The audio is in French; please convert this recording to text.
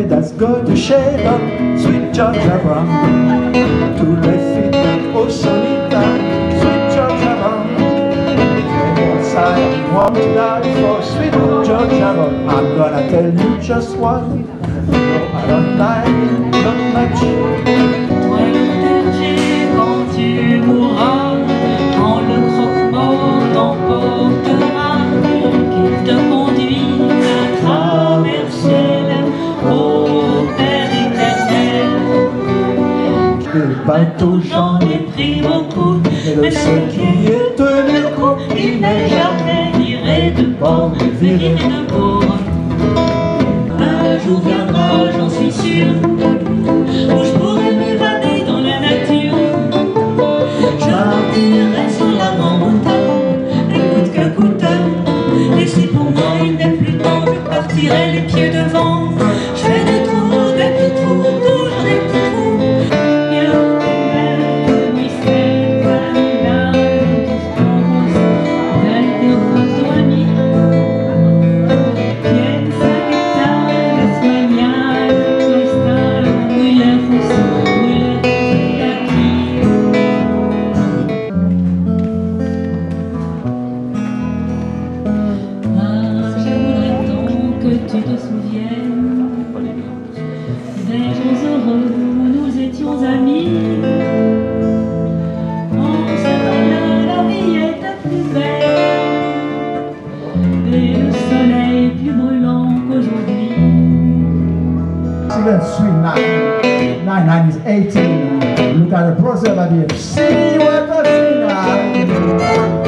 soleil that's going to shade on sweet Georgia Brown. Tous les filles au solitaire, sweet Georgia Brown. Yes, I want to die for sweet Georgia Brown. I'm gonna tell you just why. No, I don't like not much. Toi le berger, quand tu mourras, quand le croque-mort t'emportera, qu'il te conduise à traverser au Père éternel. Des bateaux, J'en ai pris beaucoup, mais le seul qui est tenu le coup, il n'est jamais viré de bord, viré de pauvre. Un jour viendra, j'en suis sûr, où je pourrai m'évader dans la nature. Je partirai sur la grande montagne, et coûte que coûte. Et si pour moi il n'est plus temps, je partirai les pieds devant. Je fais des trous, des petits trous, toujours des petits trous. Bien que mystère, là, des roseaux amis. Tu te souviennes des jours heureux où nous étions amis. En ce temps-là, la vie était plus belle et le soleil plus brûlant qu'aujourd'hui. Even sweet 9 is 18. Look at the preservative. See what I see now.